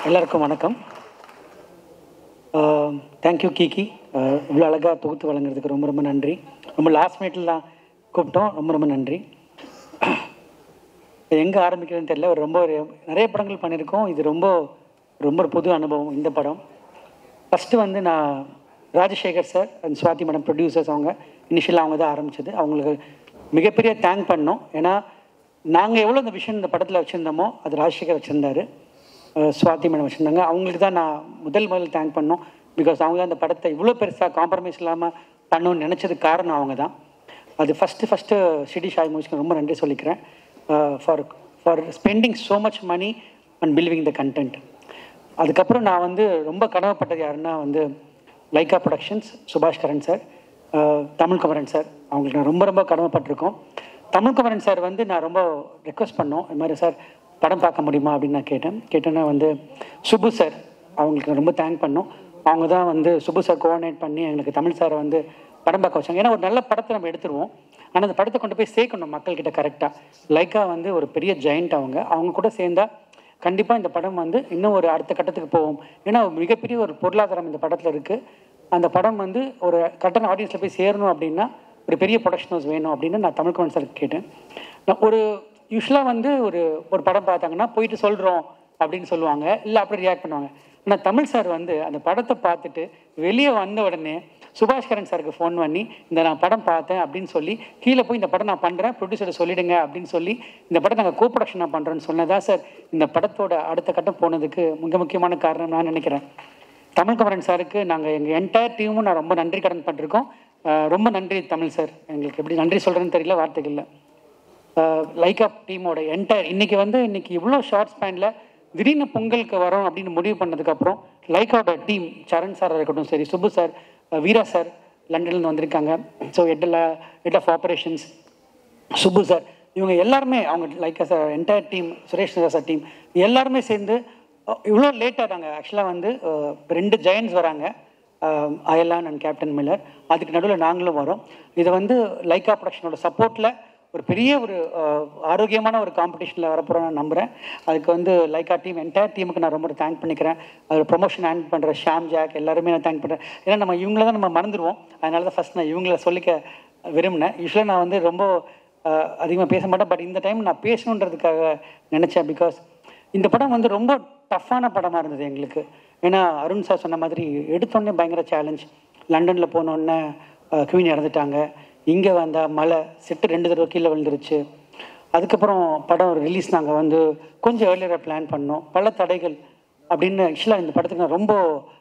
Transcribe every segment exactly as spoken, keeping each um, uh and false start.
எல்லாருக்கும் வணக்கம். Thank you Kiki, இவ்வளோ அழகாக தொகுத்து வழங்குறதுக்கு ரொம்ப ரொம்ப நன்றி. ரொம்ப லாஸ்ட் மினிட்ல தான் கூப்பிட்டோம், ரொம்ப ரொம்ப நன்றி. எங்கே ஆரம்பிக்கிறதுன்னு தெரியல. ஒரு ரொம்ப நிறைய படங்கள் பண்ணியிருக்கோம். இது ரொம்ப ரொம்ப புது அனுபவம் இந்த படம். ஃபஸ்ட்டு வந்து நான் Rajasekar sir and Swathi madam producers, அவங்க இனிஷியலாக அவங்க தான் ஆரம்பித்தது. அவங்களுக்கு மிகப்பெரிய தேங்க் பண்ணோம். ஏன்னா நாங்கள் எவ்வளோ இந்த விஷயம் இந்த படத்தில் வச்சுருந்தோமோ அது ராஜசேகர் வச்சுருந்தாரு, சுவாதி மேடம் வச்சுருந்தாங்க. அவங்களுக்கு தான் நான் முதல் முதல் தேங்க் பண்ணோம். பிகாஸ் அவங்க தான் அந்த படத்தை இவ்வளோ பெருசாக காம்ப்ரமைஸ் இல்லாமல் பண்ணணும்னு நினச்சதுக்கு காரணம் அவங்க தான். அது ஃபஸ்ட்டு ஃபஸ்ட்டு சிடி ஷாய் மூவிஸ்க்கு ரொம்ப நன்றி சொல்லிக்கிறேன் for for spending so much money and believing the content. அதுக்கப்புறம் நான் வந்து ரொம்ப கடமைப்பட்டது யாருன்னா வந்து Lyca productions, Subash Karan sir, Tamil Kumaran sir. அவங்களுக்கு நான் ரொம்ப ரொம்ப கடமைப்பட்டிருக்கோம். தமிழ் குமரன் சார் வந்து நான் ரொம்ப ரெக்வஸ்ட் பண்ணோம், இது மாதிரி சார் படம் பார்க்க முடியுமா அப்படின்னு நான் கேட்டேன். கேட்டேன்னா வந்து சுப்பு சார், அவங்களுக்கு ரொம்ப தேங்க் பண்ணோம். அவங்க தான் வந்து சுப்பு சார் கோஆர்டினேட் பண்ணி எங்களுக்கு தமிழ் சாரை வந்து படம் பார்க்க வச்சாங்க. ஏன்னா ஒரு நல்ல படத்தை நம்ம எடுத்துருவோம், ஆனால் அந்த படத்தை கொண்டு போய் சேர்க்கணும் மக்கள்கிட்ட கரெக்டாக. லைக்கா வந்து ஒரு பெரிய ஜெயண்ட், அவங்க அவங்க கூட சேர்ந்தா கண்டிப்பாக இந்த படம் வந்து இன்னும் ஒரு அடுத்த கட்டத்துக்கு போகும். ஏன்னா மிகப்பெரிய ஒரு பொருளாதாரம் இந்த படத்தில் இருக்குது. அந்த படம் வந்து ஒரு கரெக்டான ஆடியன்ஸில் போய் சேரணும் அப்படின்னா ஒரு பெரிய ப்ரொடக்ஷன் ஹவுஸ் வேணும் அப்படின்னு நான் தமிழ் குமரன் சாருக்கு கேட்டேன். நான் ஒரு யூஸ்வலாக வந்து ஒரு ஒரு படம் பார்த்தாங்கன்னா போயிட்டு சொல்கிறோம் அப்படின்னு சொல்லுவாங்க, இல்லை அப்படி ரியாக்ட் பண்ணுவாங்க. ஆனால் தமிழ் சார் வந்து அந்த படத்தை பார்த்துட்டு வெளியே வந்த உடனே சுபாஷ் கரன் சாருக்கு ஃபோன் பண்ணி இந்த நான் படம் பார்த்தேன் அப்படின்னு சொல்லி கீழே போய் இந்த படம் நான் பண்ணுறேன், ப்ரொடியூசரை சொல்லிவிடுங்க அப்படின்னு சொல்லி இந்த படம் நாங்கள் கோ ப்ரொடக்ஷன் நான் பண்ணுறேன்னு சொன்னதான் சார் இந்த படத்தோட அடுத்த கட்டம் போனதுக்கு மிக முக்கியமான காரணம் நான் நினைக்கிறேன். தமிழ் குமரன் சாருக்கு நாங்கள் எங்கள் என்டையர் டீமும் நான் ரொம்ப நன்றி கடன் பட்டிருக்கோம். ரொம்ப நன்றி தமிழ் சார். எங்களுக்கு எப்படி நன்றி சொல்கிறேன்னு தெரியல, வார்த்தைகள் இல்லை. லைக்கா டீமோட என்டையர் இன்றைக்கி வந்து இன்றைக்கி இவ்வளோ ஷார்ட் ஸ்பேனில் திடீர்னு பொங்கலுக்கு வரோம் அப்படின்னு முடிவு பண்ணதுக்கப்புறம் லைக்காவோட டீம், சரண் சார் இருக்கட்டும் சரி, சுப்பு சார், வீரா சார் லண்டன்லேருந்து வந்திருக்காங்க. ஸோ ஹெட்டில் head of operations Subbu sir, இவங்க எல்லாருமே அவங்க Lyca sir entire team, Suresh sir team எல்லாருமே சேர்ந்து இவ்வளோ லேட்டாக நாங்கள் ஆக்சுவலாக வந்து ரெண்டு ஜெயன்ஸ் வராங்க, அயலான் அண்ட் கேப்டன் மில்லர். அதுக்கு நடுவில் நாங்களும் வரோம். இதை வந்து லைக்கா ப்ரொடக்ஷனோட சப்போர்ட்டில் ஒரு பெரிய ஒரு ஆரோக்கியமான ஒரு காம்படிஷனில் வரப்போகிறோம் நான் நம்புகிறேன். அதுக்கு வந்து லைக்கா டீம் என்டையர் டீமுக்கு நான் ரொம்ப தேங்க் பண்ணிக்கிறேன். அது ப்ரொமோஷன் ஹேண்ட் பண்ணுற ஷாம் ஜாக் எல்லாருமே நான் தேங்க் பண்ணுறேன். ஏன்னா நம்ம இவங்கள தான் நம்ம மறந்துடுவோம், அதனால தான் ஃபஸ்ட் நான் இவங்கள சொல்லிக்க விரும்பினேன். யூஸ்வலாக நான் வந்து ரொம்ப அதிகமாக பேச மாட்டேன், பட் இந்த டைம் நான் பேசணுன்றதுக்காக நினச்சேன். பிகாஸ் இந்த படம் வந்து ரொம்ப டஃப்பான படமாக இருந்தது எங்களுக்கு. ஏன்னா அருண் சார் சொன்ன மாதிரி எடுத்தோடனே பயங்கர சேலஞ்ச். லண்டனில் போனோடனே குவீன் இறந்துட்டாங்க, இங்கே வந்தால் மழை, செட்டு ரெண்டு தடவை கீழே விழுந்துருச்சு. அதுக்கப்புறம் படம் ரிலீஸ் நாங்கள் வந்து கொஞ்சம் ஏர்லியராக பிளான் பண்ணோம், பல தடைகள் அப்படின்னு. ஆக்சுவலாக இந்த படத்துக்கு நான் ரொம்ப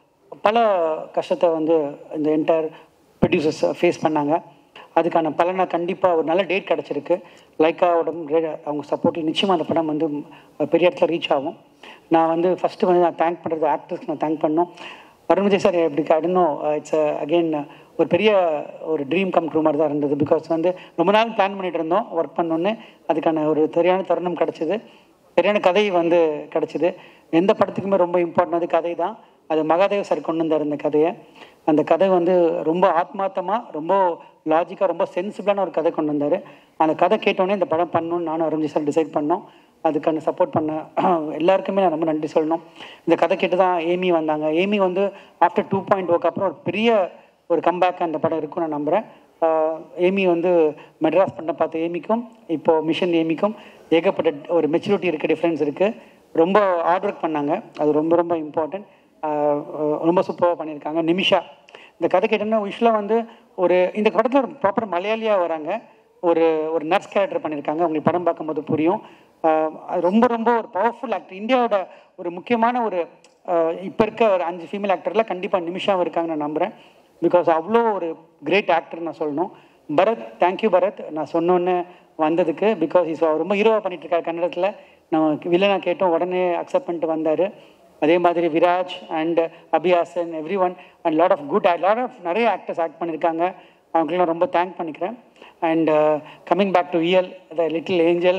பல கஷ்டத்தை வந்து இந்த என்டையர் ப்ரொடியூசர்ஸ் ஃபேஸ் பண்ணாங்க. அதுக்கான பலனை கண்டிப்பாக ஒரு நல்ல டேட் கிடச்சிருக்கு. லைக்காவோட அவங்க சப்போர்ட்டில் நிச்சயமாக அந்த படம் வந்து பெரிய இடத்துல ரீச் ஆகும். நான் வந்து ஃபஸ்ட்டு வந்து நான் தேங்க் பண்ணுறது ஆக்டர்ஸ்க்கு நான் தேங்க் பண்ணோம். அருண் விஜய் சார் எப்படி இன்னும் இட்ஸ் அகெயின் ஒரு பெரிய ஒரு ட்ரீம் கம் ட்ரூ மாதிரி தான் இருந்தது. பிகாஸ் வந்து ரொம்ப நாள் பிளான் பண்ணிகிட்டு இருந்தோம், ஒர்க் பண்ணோன்னே அதுக்கான ஒரு சரியான தருணம் கிடச்சிது, சரியான கதை வந்து கிடச்சிது. எந்த படத்துக்குமே ரொம்ப இம்பார்ட்டன்ட் கதை தான். அது மகாதேவ் சார் கொண்டு வந்தார் இந்த கதையை. அந்த கதை வந்து ரொம்ப ஆத்மார்த்தமாக, ரொம்ப லாஜிக்காக, ரொம்ப சென்சிபிளான ஒரு கதை கொண்டு வந்தார். அந்த கதை கேட்டோடனே இந்த படம் பண்ணணும்னு நானும் அருண் சார் டிசைட் பண்ணோம். அதுக்கான சப்போர்ட் பண்ண எல்லாருக்குமே நான் ரொம்ப நன்றி சொல்லணும். இந்த கதை கேட்டு தான் ஏமி வந்தாங்க. ஏமி வந்து ஆஃப்டர் டூ பாயிண்ட் ஓக்கு அப்புறம் ஒரு பெரிய ஒரு கம்பேக் அந்த படம் இருக்கும் நான் நம்புகிறேன். ஏமி வந்து மெட்ராஸ் பண்ண பார்த்த ஏமிக்கும் இப்போது மிஷன் ஏமிக்கும் ஏகப்பட்ட ஒரு மெச்சூரிட்டி இருக்குது, டிஃப்ரென்ஸ் இருக்குது. ரொம்ப ஹார்ட் ஒர்க் பண்ணாங்க, அது ரொம்ப ரொம்ப இம்பார்ட்டன்ட். ரொம்ப சூப்பராக பண்ணியிருக்காங்க. நிமிஷா இந்த கதை கேட்டோன்னா யூஸ்வலாக வந்து ஒரு இந்த படத்தில் ஒரு ப்ராப்பர் மலையாளியாக வராங்க, ஒரு ஒரு நர்ஸ் கேரக்டர் பண்ணியிருக்காங்க. அவங்களுக்கு படம் பார்க்கும்போது புரியும். ரொம்ப ரொம்ப ஒரு பவர்ஃபுல் ஆக்டர். இந்தியாவோட ஒரு முக்கியமான ஒரு இப்போ இருக்க ஒரு அஞ்சு ஃபீமேல் ஆக்டரில் கண்டிப்பாக நிமிஷா இருக்காங்க நான் நம்புகிறேன். பிகாஸ் அவ்வளோ ஒரு கிரேட் ஆக்டர் நான் சொல்லணும். பரத், தேங்க்யூ பரத், நான் சொன்னோன்னே வந்ததுக்கு. பிகாஸ் இஸ் ரொம்ப ஹீரோவாக பண்ணிகிட்ருக்காரு கன்னடத்தில். நான் வில்லனாக கேட்டோம், உடனே அக்செப்ட் பண்ணிட்டு வந்தார். அதே மாதிரி Viraj and Abhiyasan, everyone and lot of good lot of நிறைய ஆக்டர்ஸ் ஆக்ட் பண்ணியிருக்காங்க. அவங்களுக்கெல்லாம் ரொம்ப தேங்க் பண்ணிக்கிறேன். அண்ட் கம்மிங் பேக் டு இயல் த லிட்டில் ஏஞ்சல்,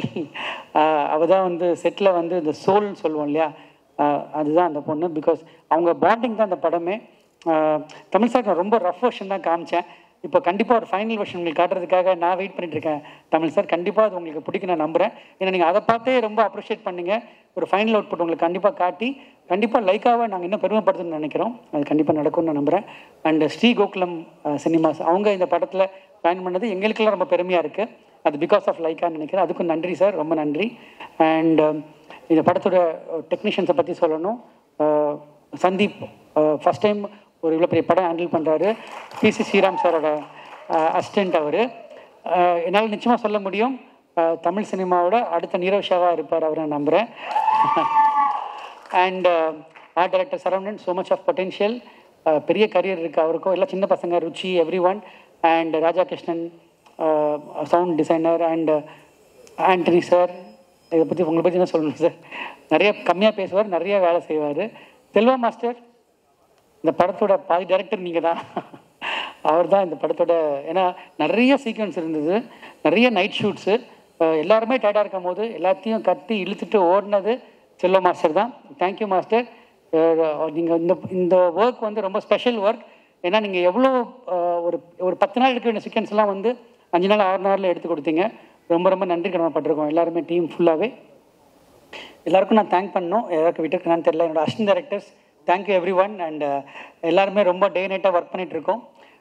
அவள் தான் வந்து செட்டில் வந்து இந்த சோல்னு சொல்லுவோம் இல்லையா, அதுதான் அந்த பொண்ணு. பிகாஸ் அவங்க பாண்டிங் தான் அந்த படமே. தமிழ் சார் நான் ரொம்ப ரஃப் வெர்ஷன் தான் காமிச்சேன். இப்போ கண்டிப்பாக ஒரு ஃபைனல் வெர்ஷன் உங்களுக்கு காட்டுறதுக்காக நான் வெயிட் பண்ணிட்டு இருக்கேன் தமிழ் சார். கண்டிப்பாக அது உங்களுக்கு பிடிக்கும் நான் நம்புகிறேன். ஏன்னா நீங்கள் அதை பார்த்தே ரொம்ப அப்ரிஷியேட் பண்ணீங்க. ஒரு ஃபைனல் அவுட்புட் உங்களுக்கு கண்டிப்பாக காட்டி கண்டிப்பாக லைக்காக நாங்கள் இன்னும் பெருமைப்படுத்தணும்னு நினைக்கிறோம். அது கண்டிப்பாக நடக்கும்னு நான் நம்புகிறேன். அண்ட் ஸ்ரீ கோகுலம் சினிமாஸ் அவங்க இந்த படத்தில் பயன் பண்ணது எங்களுக்கெல்லாம் ரொம்ப பெருமையாக இருக்குது. அது பிகாஸ் ஆஃப் லைக்கான்னு நினைக்கிறேன். அதுக்கும் நன்றி சார், ரொம்ப நன்றி. அண்ட் இந்த படத்தோட டெக்னீஷியன்ஸை பற்றி சொல்லணும். சந்தீப் ஃபஸ்ட் டைம் ஒரு இவ்வளோ பெரிய படம் ஹேண்டில் பண்ணுறாரு. பிசி ஸ்ரீராம் சாரோட அசிஸ்டண்ட் அவர். என்னால் நிச்சயமாக சொல்ல முடியும் தமிழ் சினிமாவோட அடுத்த நீரவ் ஷாவாக இருப்பார் அவர், நான் நம்புகிறேன். And art director Saravanan, so much of potential, பெரிய கரியர் இருக்குது அவருக்கும். எல்லாம் சின்ன பசங்க, Ruchi, everyone. And Raja Krishnan sound designer. And Antony sir, இதை பற்றி உங்களை பற்றி தான் சொல்லணும் சார். நிறைய கம்மியாக பேசுவார், நிறைய வேலை செய்வார். செல்வா மாஸ்டர், இந்த படத்தோட பாதி டைரக்டர் நீங்கள் தான். அவர் தான் இந்த படத்தோட, ஏன்னா நிறைய சீக்வன்ஸ் இருந்தது, நிறைய நைட் ஷூட்ஸு. எல்லாருமே டயர்டாக இருக்கும் போது எல்லாத்தையும் கட்டி இழுத்துட்டு ஓடினது செல்வா மாஸ்டர் தான். Thank you master. நீங்கள் இந்த இந்த ஒர்க் வந்து ரொம்ப ஸ்பெஷல் ஒர்க். ஏன்னா நீங்கள் எவ்வளோ ஒரு ஒரு பத்து நாள் எடுக்க வேண்டிய சீக்வன்ஸ்லாம் வந்து அஞ்சு நாள் ஆறு நாளில் எடுத்து கொடுத்தீங்க. ரொம்ப ரொம்ப நன்றி கடமைப்பட்டிருக்கோம் எல்லாருமே, டீம் ஃபுல்லாகவே. எல்லாருக்கும் நான் தேங்க் பண்ணணும். யாருக்கு விட்டுருக்கேன்னு தெரியல. என்னோடய assistant directors, thank you everyone. And எல்லாருமே ரொம்ப டே நைட்டாக ஒர்க் பண்ணிகிட்ருக்கோம்.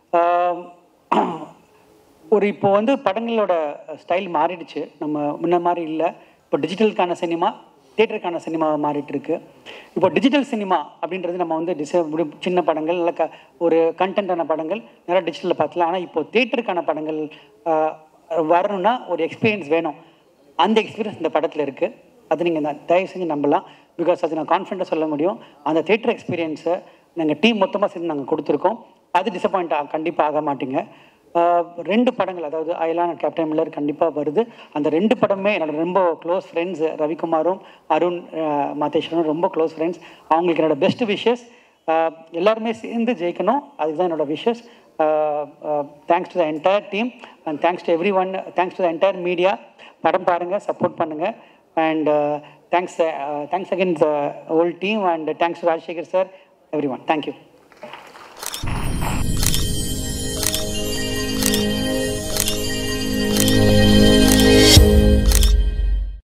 ஒரு இப்போ வந்து படங்களோட ஸ்டைல் மாறிடுச்சு, நம்ம முன்ன மாதிரி இல்லை. இப்போ டிஜிட்டலுக்கான சினிமா, தியேட்டருக்கான சினிமாவை மாறிட்டு இருக்கு. இப்போ டிஜிட்டல் சினிமா அப்படின்றது நம்ம வந்து டிசை சின்ன படங்கள், நல்ல க ஒரு கண்டென்ட்டான படங்கள் நிறையா டிஜிட்டலில் பார்த்துலாம். ஆனால் இப்போ தியேட்டருக்கான படங்கள் வரணும்னா ஒரு எக்ஸ்பீரியன்ஸ் வேணும். அந்த எக்ஸ்பீரியன்ஸ் இந்த படத்தில் இருக்குது. அது நீங்கள் தயவு செஞ்சு நம்பலாம். பிகாஸ் அது நான் கான்ஃபிடண்ட்டாக சொல்ல முடியும். அந்த தியேட்டர் எக்ஸ்பீரியன்ஸை நாங்கள் டீம் மொத்தமாக சேர்ந்து நாங்கள் கொடுத்துருக்கோம். அது டிசப்பாயிண்ட் ஆக கண்டிப்பாக ஆக மாட்டீங்க. ரெண்டு படங்கள், அதாவது அயலான் அண்ட் கேப்டன் மில்லர் கண்டிப்பாக வருது. அந்த ரெண்டு படமே என்னோட ரொம்ப க்ளோஸ் ஃப்ரெண்ட்ஸ், ரவிக்குமாரும் அருண் மாதேஸ்வரனும் ரொம்ப க்ளோஸ் ஃப்ரெண்ட்ஸ். அவங்களுக்கு என்னோடய பெஸ்ட் விஷஸ். எல்லாருமே சேர்ந்து ஜெயிக்கணும், அதுதான் என்னோடய wishes. Thanks to the entire team and thanks to everyone. Thanks to the entire media. படம் பாருங்கள், சப்போர்ட் பண்ணுங்கள். And thanks thanks again the whole team. And thanks to Rajasekar sir, everyone. Thank you.